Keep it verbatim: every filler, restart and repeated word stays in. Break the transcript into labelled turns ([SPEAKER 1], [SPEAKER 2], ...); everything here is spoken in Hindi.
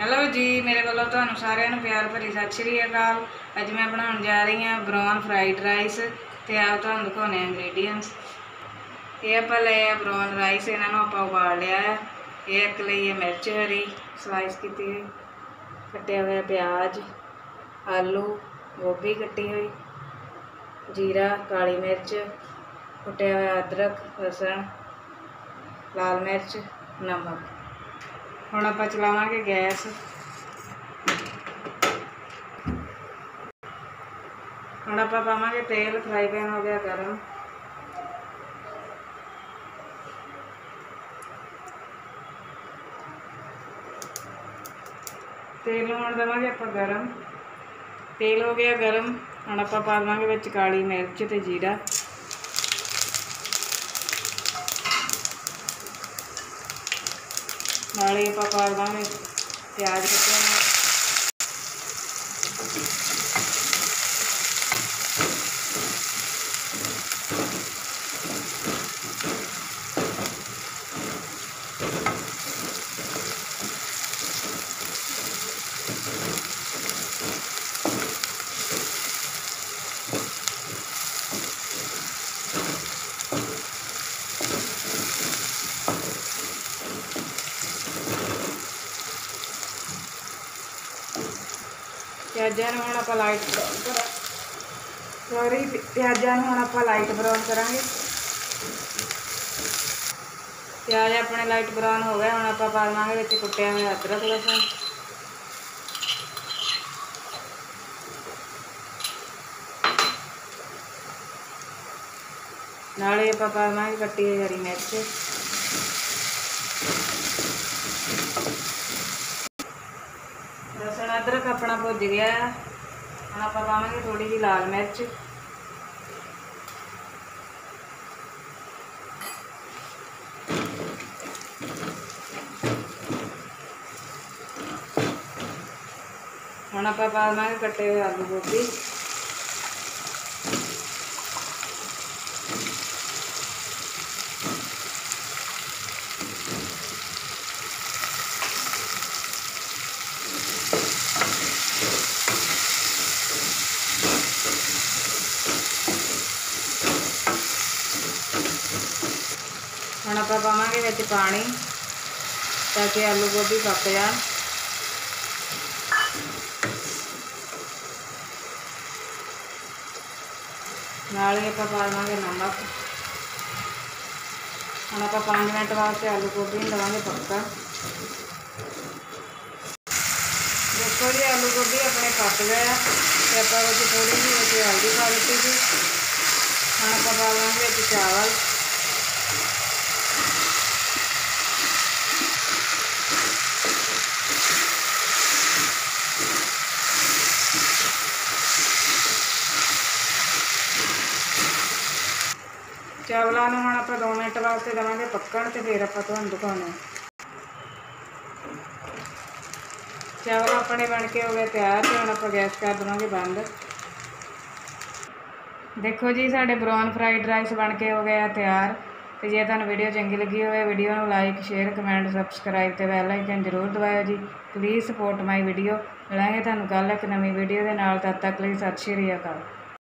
[SPEAKER 1] हेलो जी, मेरे वालों तुहानू सारिਆਂ ਨੂੰ प्यार भरी सत श्री अकाल। अज मैं बनाने जा रही हाँ ब्राउन फ्राइड राइस। तो आप तुहानू दिखाने इंग्रेडिएंट्स। ये आप ले आ ब्राउन राइस, इन्हों आप उबाल लिया है। ये एक लिए मिर्च हरी स्लाइस की हुई, कटिया हुआ प्याज, आलू, गोभी कटी हुई, जीरा, काली मिर्च, कुटिया हुआ अदरक, लसन, लाल मिर्च, नमक। हुण आपां चलावांगे गैस। हुण आपां पावांगे तेल। फ्राई पैन हो गया गर्म। तेल हुण देवांगे आपां गर्म। तेल हो गया गर्म। हुण आपां पा देवांगे विच काली मिर्च ते जीरा। नाल ही आपां पा देवांगे प्याज कट्टिया हुआ। प्याजा हुण आपां लाइट ब्राउन करा सॉरी प्याजा हुण आपां लाइट ब्राउन करांगे। प्याज अपने लाइट ब्राउन हो गए। हुण आपां पा देवांगे विच कुटिया हुआ अदरक लहसुन, नाल ही आपां पा देवांगे कट्टी हुई हरी मिर्च। लहसुन अदरक अपना भुज गया। हम आप पावे थोड़ी जी लाल मिर्च, हम आप पावे कट्टे हुए आलू गोभी, हम आप पावे विच पानी ताकि आलू गोभी पक जा। नाल ही आप पा देवांगे नमक। हम आप पाँच मिनट वास्ते आलू गोभी लवांगे पक्का। देखो जी आलू गोभी अपने पक गए। तो आप थोड़ी जी हल्दी पा दी थी। हम आप पा देंगे चावल, चावलों हम आप दो मिनट वास्ते देवांगे पकण तो फिर आप तुहानू दिखाने। चावल अपने बन के हो गए तैयार। तो हम आप गैस कर देवांगे बंद। देखो जी साडे ब्राउन फ्राइड राइस बन के हो गया तैयार। तो जे तुहानू वीडियो चंगी लगी हो वीडियो में लाइक शेयर कमेंट सबसक्राइब तो बैल आइकन जरूर दबाओ जी। Please support my video. मिलांगे तुहानू कल एक नवी वीडियो के नाल। तद तक लिए सत श्री अकाल।